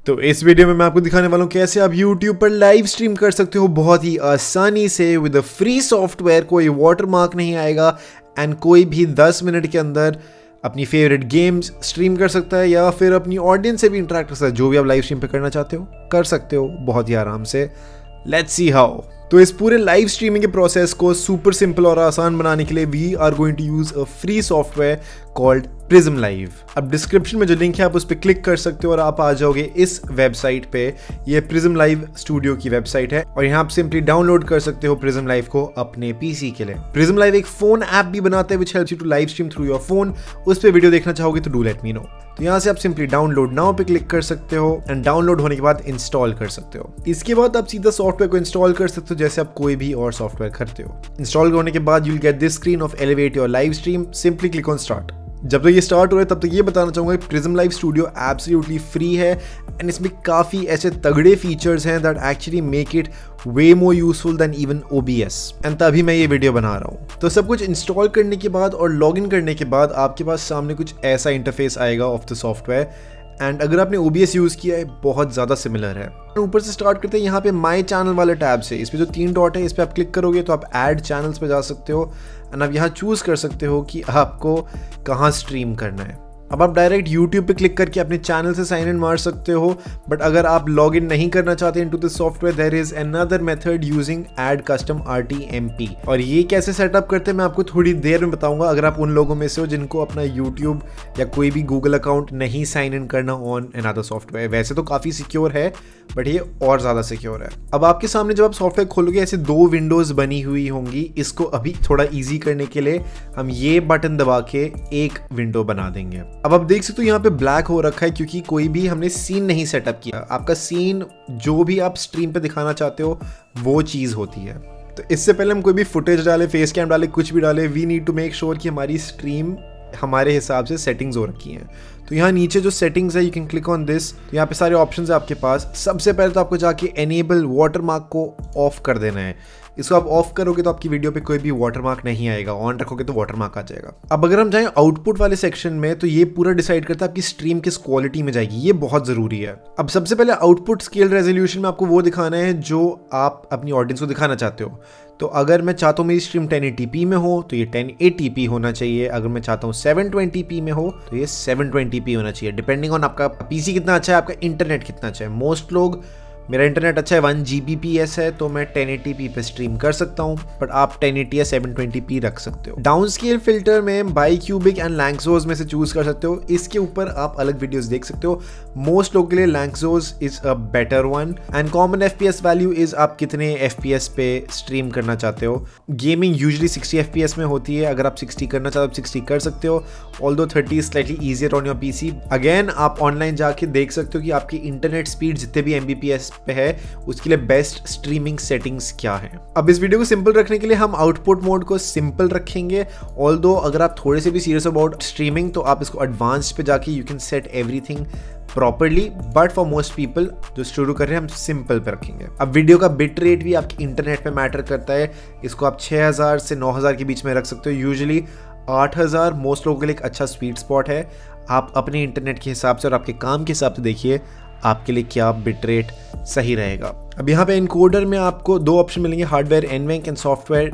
तो इस वीडियो में मैं आपको दिखाने वाला हूँ कैसे आप YouTube पर लाइव स्ट्रीम कर सकते हो बहुत ही आसानी से विद अ फ्री सॉफ्टवेयर। कोई वाटरमार्क नहीं आएगा एंड कोई भी 10 मिनट के अंदर अपनी फेवरेट गेम्स स्ट्रीम कर सकता है या फिर अपनी ऑडियंस से भी इंटरेक्ट कर सकता है। जो भी आप लाइव स्ट्रीम पे करना चाहते हो कर सकते हो बहुत ही आराम से। Let's see how. तो इस पूरे लाइव स्ट्रीमिंग के प्रोसेस को सुपर सिंपल और आसान बनाने के लिए we are going to use a free software called prism live. अब डिस्क्रिप्शन में जो लिंक है आप उस पर क्लिक कर सकते हो और आप आ जाओगे इस वेबसाइट पे। ये प्रिज्म लाइव स्टूडियो की वेबसाइट है और यहाँ आप सिंपली डाउनलोड कर सकते हो प्रिज्म लाइव को अपने पीसी के लिए। प्रिज्म लाइव एक फोन ऐप भी बनाते हैं which helps you to live stream through your phone. उस पर वीडियो देखना चाहोगे तो डू लेट मी नो। तो यहाँ से आप सिंपली डाउनलोड नाउ पे क्लिक कर सकते हो एंड डाउनलोड होने के बाद इंस्टॉल कर सकते हो। इसके बाद आप सीधा सॉफ्टवेयर को इंस्टॉल कर सकते हो जैसे आप कोई भी और सॉफ्टवेयर करते हो। इंस्टॉल होने के बाद you will get this screen of elevate your live stream. Simply click on start. जब तक ये स्टार्ट हो रहा है तब तक ये बताना चाहूंगा कि prism live studio absolutely free है एंड इसमें काफ़ी ऐसे तगड़े फीचर्स हैं that actually make it way more useful than even OBS and तभी मैं ये वीडियो बना रहा हूँ। तो सब कुछ इंस्टॉल करने के बाद और लॉगिन करने के बाद आपके पास सामने कुछ ऐसा इंटरफेस आएगा ऑफ द सॉफ्टवेयर एंड अगर आपने OBS यूज़ किया है बहुत ज़्यादा सिमिलर है। ऊपर से स्टार्ट करते हैं यहाँ पे माई चैनल वाले टैब से। इस पे जो 3 डॉट है इस पे आप क्लिक करोगे तो आप ऐड चैनल्स पे जा सकते हो एंड आप यहाँ चूज़ कर सकते हो कि आपको कहाँ स्ट्रीम करना है। अब आप डायरेक्ट YouTube पे क्लिक करके अपने चैनल से साइन इन मार सकते हो बट अगर आप लॉग इन नहीं करना चाहते into this software there is another method using add custom RTMP और ये कैसे सेटअप करते हैं मैं आपको थोड़ी देर में बताऊंगा। अगर आप उन लोगों में से हो जिनको अपना YouTube या कोई भी Google अकाउंट नहीं साइन इन करना ऑन अनदर सॉफ्टवेयर। वैसे तो काफ़ी सिक्योर है बट ये और ज़्यादा सिक्योर है। अब आपके सामने जब आप सॉफ्टवेयर खोलोगे ऐसे 2 विंडोज़ बनी हुई होंगी। इसको अभी थोड़ा ईजी करने के लिए हम ये बटन दबा के एक विंडो बना देंगे। अब आप देख सकते हो यहाँ पे ब्लैक हो रखा है क्योंकि कोई भी हमने सीन नहीं सेटअप किया। आपका सीन जो भी आप स्ट्रीम पे दिखाना चाहते हो वो चीज़ होती है। तो इससे पहले हम कोई भी फुटेज डाले, फेस कैम डाले, कुछ भी डाले, we need to make sure कि हमारी स्ट्रीम हमारे हिसाब से सेटिंग्स हो रखी हैं। तो यहाँ नीचे जो सेटिंग्स है you can click on this. तो यहाँ पे सारे ऑप्शंस है आपके पास। सबसे पहले तो आपको जाके एनेबल वाटरमार्क को ऑफ कर देना है। इसको आप ऑफ करोगे तो आपकी वीडियो पे कोई भी वाटरमार्क नहीं आएगा। ऑन रखोगे तो वाटरमार्क आ जाएगा। अब अगर हम जाएं आउटपुट वाले सेक्शन में तो ये पूरा डिसाइड करता है आपकी स्ट्रीम किस क्वालिटी में जाएगी। ये बहुत ज़रूरी है। अब सबसे पहले आउटपुट स्केल रेजोल्यूशन में आपको वो दिखाना है जो आप अपनी ऑडियंस को दिखाना चाहते हो। तो अगर मैं चाहता हूँ मेरी स्ट्रीम 1080p में हो तो ये 1080p होना चाहिए। अगर मैं चाहता हूँ 720p में हो तो ये 720p होना चाहिए डिपेंडिंग ऑन आपका PC कितना अच्छा है, आपका इंटरनेट कितना अच्छा है। मोस्ट लोग मेरा इंटरनेट अच्छा है 1 Gbps है तो मैं 1080p पे स्ट्रीम कर सकता हूँ बट आप 1080 या 720p रख सकते हो। डाउन स्केल फिल्टर में बाईक्यूबिक एंड लैंक्सोज में से चूज कर सकते हो। इसके ऊपर आप अलग वीडियोस देख सकते हो। मोस्ट लोगों के लिए Lanczos is a better one and common FPS value is आप कितने FPS पे स्ट्रीम करना चाहते हो। गेमिंग यूजली 60 FPS में होती है। अगर आप 60 करना चाहते हो आप 60 कर सकते हो। Although 30 is slightly easier on your PC। Again आप ऑनलाइन जाके देख सकते हो कि आपकी इंटरनेट स्पीड जितने भी MBPS पे है उसके लिए बेस्ट स्ट्रीमिंग सेटिंग्स क्या है। अब इस वीडियो को सिंपल रखने के लिए हम आउटपुट मोड को सिंपल रखेंगे। ऑल्दो अगर आप थोड़े से भी सीरियस अबाउट स्ट्रीमिंग तो आप इसको एडवांस्ड पे जाके you can set everything properly but for most people जो शुरू कर रहे हैं हम सिंपल पे रखेंगे। अब वीडियो का बिट रेट भी आपके इंटरनेट पे मैटर करता है। इसको आप 6000 से 9000 के बीच में रख सकते हो। यूजुअली 8000 मोस्ट लोगों के लिए एक अच्छा स्वीट स्पॉट है। आप अपने इंटरनेट के हिसाब से और आपके काम के हिसाब से देखिए आपके लिए क्या बिट रेट सही रहेगा। अब यहाँ पे इनकोडर में आपको 2 ऑप्शन मिलेंगे, hardware NVENC and software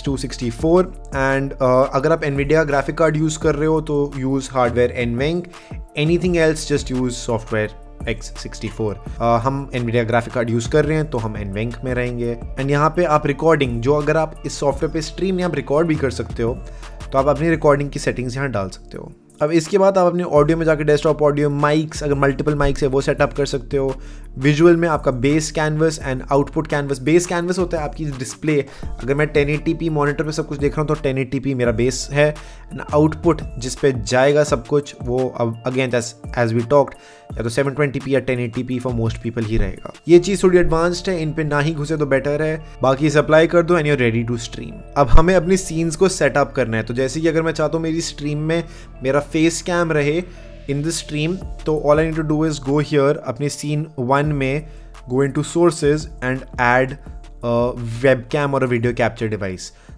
X264 and अगर आप NVIDIA ग्राफिक कार्ड यूज़ कर रहे हो तो use hardware NVENC, anything else just use software X64। हम NVIDIA ग्राफिक कार्ड यूज़ कर रहे हैं तो हम NVENC में रहेंगे। एंड यहाँ पे आप रिकॉर्डिंग जो अगर आप इस सॉफ्टवेयर पे स्ट्रीम या आप रिकॉर्ड भी कर सकते हो तो आप अपनी रिकॉर्डिंग की सेटिंग्स यहाँ डाल सकते हो। अब इसके बाद आप अपने ऑडियो में जाकर डेस्कटॉप ऑडियो माइक्स अगर मल्टीपल माइक्स है वो सेटअप कर सकते हो। विजुअल में आपका base canvas and output canvas. Base canvas होता है आपकी डिस्प्ले। अगर मैं 1080p मॉनिटर पे सब कुछ देख रहा हूँ तो 1080p मेरा बेस है एंड आउटपुट जिस पे जाएगा सब कुछ वो अब अगेन एज वी टॉक्ड या तो 720p या 1080p फॉर मोस्ट पीपल ही रहेगा। ये चीज़ थोड़ी एडवांस्ड है, इन पे ना ही घुसे तो बेटर है। बाकी सप्लाई कर दो and you're ready to stream. अब हमें अपनी सीन्स को सेटअप करना है। तो जैसे कि अगर मैं चाहता हूँ मेरी स्ट्रीम में मेरा फेस कैम रहे इन द स्ट्रीम तो all I need to do is go here अपने सीन 1 में go into sources and add web cam और वीडियो कैप्चर डिवाइस।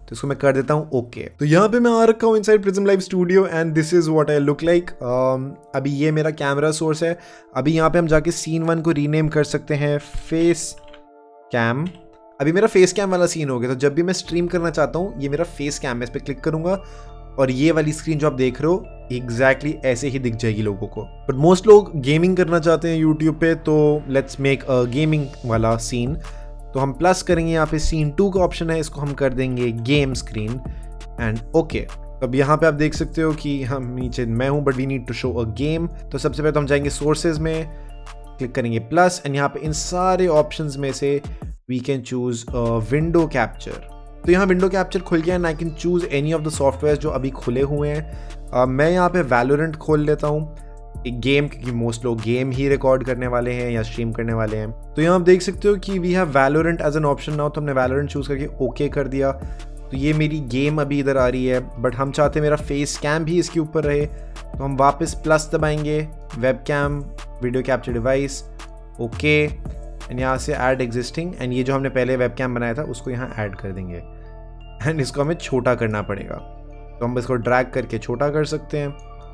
तो इसको मैं कर देता हूँ ओके। तो यहाँ पे मैं आ रखा हूँ inside Prism live Studio and this is what I look like. अभी ये मेरा कैमरा सोर्स है। अभी यहाँ पे हम जाके सीन 1 को रीनेम कर सकते हैं फेस कैम। अभी मेरा फेस कैम वाला सीन हो गया, तो जब भी मैं स्ट्रीम करना चाहता हूँ ये मेरा फेस कैम है, इस पर क्लिक करूंगा और ये वाली स्क्रीन जो आप देख रहे हो एग्जैक्टली ऐसे ही दिख जाएगी लोगों को। बट मोस्ट लोग गेमिंग करना चाहते हैं यूट्यूब पे, तो लेट्स मेक अ गेमिंग वाला सीन। तो हम प्लस करेंगे, यहाँ पे सीन 2 का ऑप्शन है, इसको हम कर देंगे गेम स्क्रीन एंड ओके। अब यहाँ पे आप देख सकते हो कि हम नीचे मैं हूँ but we need to show a game. तो सबसे पहले तो हम जाएंगे सोर्सेज में, क्लिक करेंगे प्लस एंड यहाँ पे इन सारे ऑप्शंस में से we can choose window capture. तो यहाँ विंडो कैप्चर खुल गया and I can choose any of the software जो अभी खुले हुए हैं। मैं यहाँ पे वैलोरेंट खोल लेता हूँ, एक गेम, क्योंकि मोस्ट लोग गेम ही रिकॉर्ड करने वाले हैं या स्ट्रीम करने वाले हैं। तो यहाँ आप देख सकते हो कि we have Valorant as an option now. तो हमने वैलोरेंट चूज करके ओके कर दिया। तो ये मेरी गेम अभी इधर आ रही है, बट हम चाहते हैं मेरा फेस कैम भी इसके ऊपर रहे। तो हम वापस प्लस दबाएंगे, web cam, video capture device, okay and यहाँ से ऐड एग्जिस्टिंग एंड ये जो हमने पहले वेब कैम बनाया था उसको यहाँ ऐड कर देंगे एंड इसको हमें छोटा करना पड़ेगा। तो हम इसको ड्रैग करके छोटा कर सकते हैं।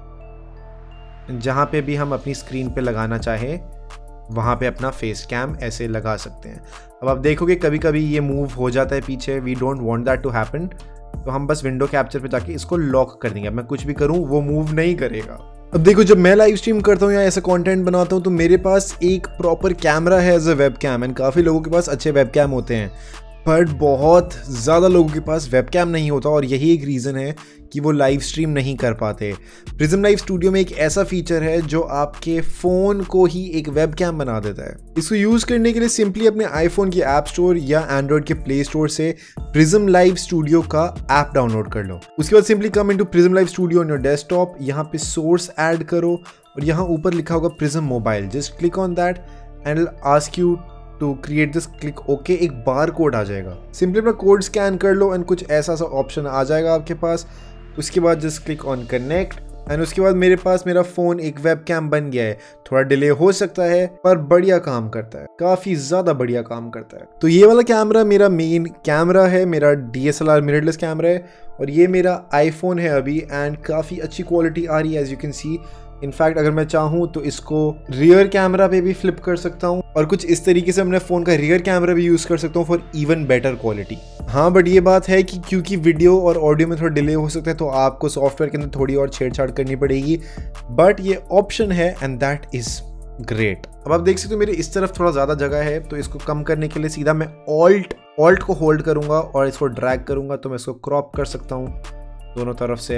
जहाँ पे भी हम अपनी स्क्रीन पे लगाना चाहे वहाँ पे अपना फेस कैम ऐसे लगा सकते हैं। अब आप देखोगे कभी कभी ये मूव हो जाता है पीछे, we don't want that to happen. तो हम बस विंडो कैप्चर पे जाके इसको लॉक कर देंगे। अब मैं कुछ भी करूँ वो मूव नहीं करेगा। अब देखो जब मैं लाइव स्ट्रीम करता हूँ या ऐसा कंटेंट बनाता हूँ तो मेरे पास एक प्रॉपर कैमरा है as a web cam and काफ़ी लोगों के पास अच्छे वेब कैम होते हैं, बट बहुत ज़्यादा लोगों के पास वेब कैम नहीं होता और यही एक रीज़न है कि वो लाइव स्ट्रीम नहीं कर पाते। प्रिज्म लाइव स्टूडियो में एक ऐसा फीचर है जो आपके फ़ोन को ही एक वेब कैम बना देता है। इसको यूज़ करने के लिए सिंपली अपने आईफोन के ऐप स्टोर या एंड्रॉयड के प्ले स्टोर से प्रिज्म लाइव स्टूडियो का ऐप डाउनलोड कर लो। उसके बाद simply come into Prism live Studio on your desktop, यहाँ पे सोर्स ऐड करो और यहाँ ऊपर लिखा होगा Prism mobile, just click on that and will ask you to create this, click okay. एक बार कोड आ जाएगा, सिंपली अपना कोड स्कैन कर लो एंड कुछ ऐसा सा ऑप्शन आ जाएगा आपके पास। उसके बाद just click on connect and उसके बाद मेरे पास मेरा फ़ोन एक वेब कैम बन गया है। थोड़ा डिले हो सकता है पर बढ़िया काम करता है, काफ़ी ज़्यादा बढ़िया काम करता है। तो ये वाला कैमरा मेरा मेन कैमरा है, मेरा DSLR मिररलेस कैमरा है और ये मेरा आईफोन है अभी एंड काफ़ी अच्छी क्वालिटी आ रही है as you can see. In fact अगर मैं चाहूँ तो इसको रियर कैमरा पे भी फ्लिप कर सकता हूँ और कुछ इस तरीके से अपने फ़ोन का रियर कैमरा भी यूज़ कर सकता हूँ फॉर इवन बेटर क्वालिटी। हाँ बट ये बात है कि क्योंकि वीडियो और ऑडियो में थोड़ा डिले हो सकता है तो आपको सॉफ्टवेयर के अंदर थोड़ी और छेड़छाड़ करनी पड़ेगी, बट ये ऑप्शन है एंड दैट इज़ ग्रेट। अब आप देख सकते हो मेरे इस तरफ थोड़ा ज़्यादा जगह है, तो इसको कम करने के लिए सीधा मैं ऑल्ट को होल्ड करूँगा और इसको ड्रैग करूँगा तो मैं इसको क्रॉप कर सकता हूँ दोनों तरफ से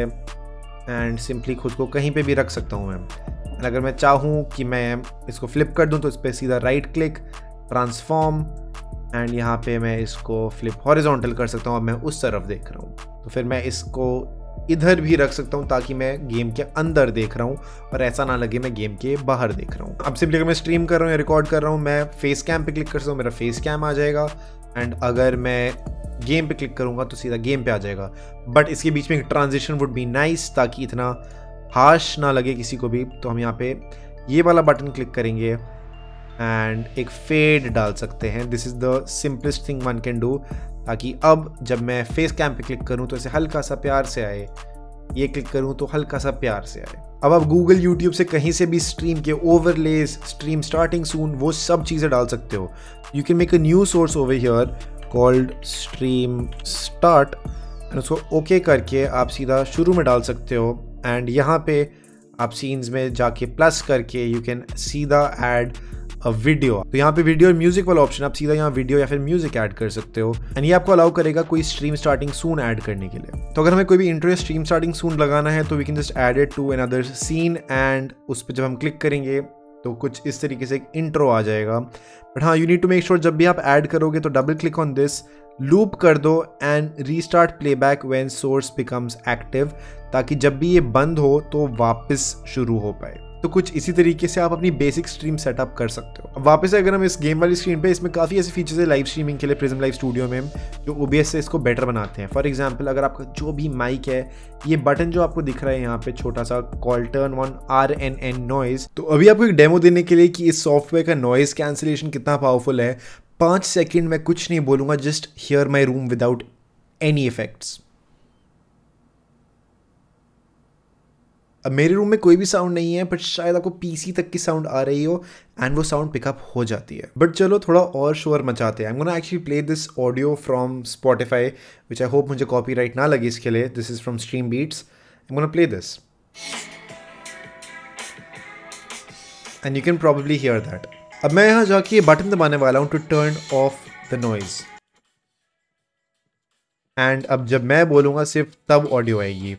एंड सिंपली खुद को कहीं पे भी रख सकता हूँ मैं। अगर मैं चाहूँ कि मैं इसको फ्लिप कर दूँ तो इस पर सीधा राइट क्लिक, ट्रांसफॉर्म एंड यहाँ पे मैं इसको फ्लिप हॉरिजॉन्टल कर सकता हूँ। अब मैं उस तरफ देख रहा हूँ तो फिर मैं इसको इधर भी रख सकता हूँ ताकि मैं गेम के अंदर देख रहा हूँ और ऐसा ना लगे मैं गेम के बाहर देख रहा हूँ। अब सिंपली अगर मैं स्ट्रीम कर रहा हूँ या रिकॉर्ड कर रहा हूँ, मैं फेस कैम पे क्लिक कर सकता हूँ, मेरा फेस कैम आ जाएगा एंड अगर मैं गेम पे क्लिक करूँगा तो सीधा गेम पे आ जाएगा। बट इसके बीच में एक ट्रांजिशन वुड बी नाइस ताकि इतना हार्श ना लगे किसी को भी। तो हम यहाँ पे ये वाला बटन क्लिक करेंगे एंड एक फेड डाल सकते हैं। This is the simplest thing one can do, ताकि अब जब मैं फेस कैम पे क्लिक करूँ तो ऐसे हल्का सा प्यार से आए, ये क्लिक करूँ तो हल्का सा प्यार से आए। अब आप गूगल यूट्यूब से कहीं से भी स्ट्रीम के ओवरलेज, स्ट्रीम स्टार्टिंग सून, वो सब चीज़ें डाल सकते हो। You can make a new source over here called stream start and उसको ओके करके आप सीधा शुरू में डाल सकते हो एंड यहाँ पे आप सीन्स में जाके प्लस करके यू कैन सीधा ऐड अ वीडियो। तो यहाँ पे वीडियो और म्यूजिक वाला ऑप्शन, आप सीधा यहाँ वीडियो या फिर म्यूजिक ऐड कर सकते हो एंड ये आपको अलाउ करेगा कोई स्ट्रीम स्टार्टिंग सून ऐड करने के लिए। तो अगर हमें कोई भी इंट्रो स्ट्रीम स्टार्टिंग सून लगाना है तो we can just add it to another scene and उस पर जब हम क्लिक करेंगे तो कुछ इस तरीके से एक इंट्रो आ जाएगा। बट हाँ, you need to make sure जब भी आप ऐड करोगे तो double click on this, loop कर दो and restart playback when source becomes active, ताकि जब भी ये बंद हो तो वापस शुरू हो पाए। तो कुछ इसी तरीके से आप अपनी बेसिक स्ट्रीम सेटअप कर सकते हो। अब वापस अगर हम इस गेम वाली स्क्रीन पे, इसमें काफ़ी ऐसे फीचर्स है लाइव स्ट्रीमिंग के लिए प्रिज्म लाइव स्टूडियो में जो OBS से इसको बेटर बनाते हैं। फॉर एग्जांपल अगर आपका जो भी माइक है, ये बटन जो आपको दिख रहा है यहाँ पे छोटा सा call turn on RNN noise, तो अभी आपको एक डेमो देने के लिए कि इस सॉफ्टवेयर का नॉइज कैंसिलेशन कितना पावरफुल है, 5 सेकेंड में कुछ नहीं बोलूँगा, just hear my room without any effects. अब मेरे रूम में कोई भी साउंड नहीं है, बट शायद आपको पीसी तक की साउंड आ रही हो एंड वो साउंड पिकअप हो जाती है. बट चलो थोड़ा और शोर मचाते हैं. I am gonna actually play this audio from Spotify, which I hope मुझे कॉपीराइट ना लगे इसके लिए. This is from stream beats. I am gonna play this and you can probably hear that. अब मैं यहाँ जाके ये बटन दबाने वाला हूँ to turn off the noise, and अब जब मैं बोलूँगा सिर्फ तब ऑडियो आएगी.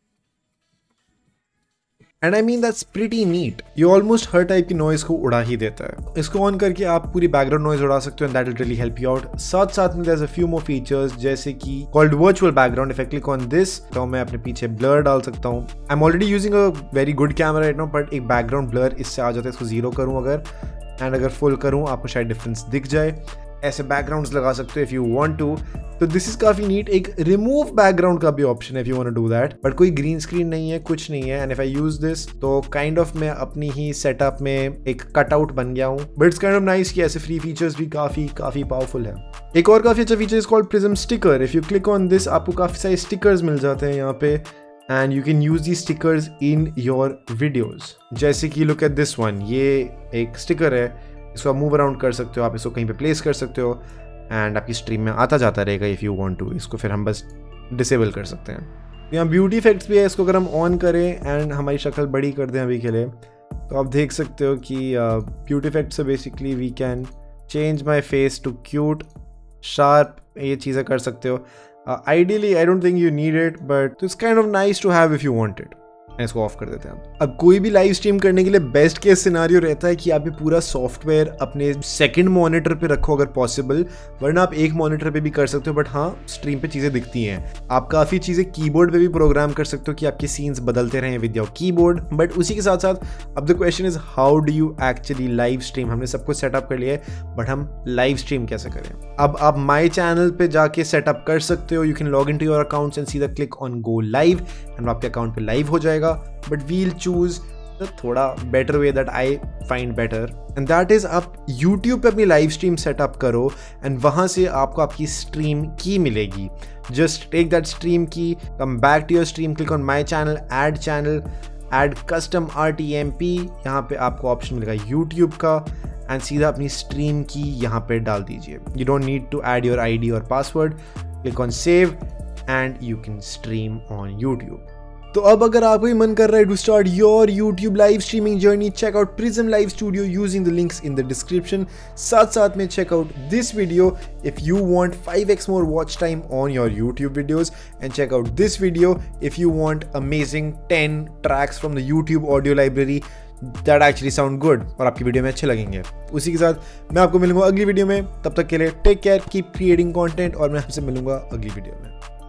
And I mean that's pretty neat. ये ऑलमोस्ट हर टाइप की नॉइज को उड़ा ही देता है. इसको ऑन करके आप पूरी बैकग्राउंड नॉइज उड़ा सकते हो and that will really help you out. साथ साथ में there is a few more features जैसे कि called virtual background. If I click on this तो मैं अपने पीछे ब्लर डाल सकता हूँ. I am already using a very good camera right now, but एक बैकग्राउंड ब्लर इससे आ जाता है. इसको जीरो करूँ अगर, एंड अगर फुल करूँ आपको शायद डिफरेंस दिख जाए. ऐसे बैकग्राउंड्स लगा सकते हो इफ यू वांट टू. तो दिस इज काफी नीट. एक रिमूव बैकग्राउंड का भी ऑप्शन है if you want to do that, but कोई ग्रीन स्क्रीन नहीं है, कुछ नहीं है. And if I use this तो काइंड ऑफ मैं अपनी ही सेटअप में एक कटआउट बन गया हूँ. But it's kind of nice कि ऐसे फ्री फीचर्स भी काफी पावरफुल है. एक और काफी अच्छा feature is called Prism sticker. If you click on this आपको काफी सारे स्टिकर्स मिल जाते हैं यहाँ पे, and you can use the stickers in your videos. जैसे कि लुक एट दिस वन. ये एक स्टिकर है, इसको आप मूव अराउंड कर सकते हो, आप इसको कहीं पे प्लेस कर सकते हो एंड आपकी स्ट्रीम में आता जाता रहेगा इफ़ यू वांट टू. इसको फिर हम बस डिसेबल कर सकते हैं. यहाँ ब्यूटी इफेक्ट्स भी है. इसको अगर हम ऑन करें एंड हमारी शक्ल बड़ी कर दें अभी के लिए, तो आप देख सकते हो कि ब्यूटी इफेक्ट से basically we can change my face to cute, sharp. ये चीज़ें कर सकते हो. Ideally I don't think you need it, but it's kind of nice to have if you want it. इसको ऑफ कर देते हैं. अब कोई भी लाइव स्ट्रीम करने के लिए बेस्ट केस सिनारियो रहता है कि आप ये पूरा सॉफ्टवेयर अपने सेकंड मॉनिटर पे रखो अगर पॉसिबल, वरना आप एक मॉनिटर पे भी कर सकते हो. बट हाँ, स्ट्रीम पे चीज़ें दिखती हैं. आप काफ़ी चीज़ें कीबोर्ड पे भी प्रोग्राम कर सकते हो कि आपके सीन्स बदलते रहें विद योर कीबोर्ड. बट उसी के साथ साथ अब the question is how do you actually live stream. हमने सब कुछ सेटअप कर लिया है, बट हम लाइव स्ट्रीम कैसे करें. अब आप माई चैनल पे जाके सेटअप कर सकते हो. You can log in to your accounts and सीधा click on go live and आपके अकाउंट पे लाइव हो जाएगा. But we'll choose the थोड़ा better way that I find better, and that is आप YouTube पे अपनी लाइव स्ट्रीम सेटअप करो एंड वहाँ से आपको आपकी स्ट्रीम की मिलेगी. Just take that stream key, come back to your stream, click on my channel, add custom RTMP. यहाँ पे आपको ऑप्शन मिलेगा YouTube का एंड सीधा अपनी स्ट्रीम की यहाँ पे डाल दीजिए. You don't need to add your ID or password. Click on save and you can stream on YouTube. तो अब अगर आपको ही मन कर रहा है to start your YouTube live streaming journey, check out Prism live Studio using the links in the description. साथ में check out this video if you want 5x more watch time on your YouTube videos, and check out this video if you want amazing 10 tracks from the YouTube audio library that actually sound good और आपकी video में अच्छे लगेंगे. उसी के साथ मैं आपको मिलूंगा अगली वीडियो में. तब तक के लिए take care, keep creating content, और मैं आपसे मिलूंगा अगली वीडियो में.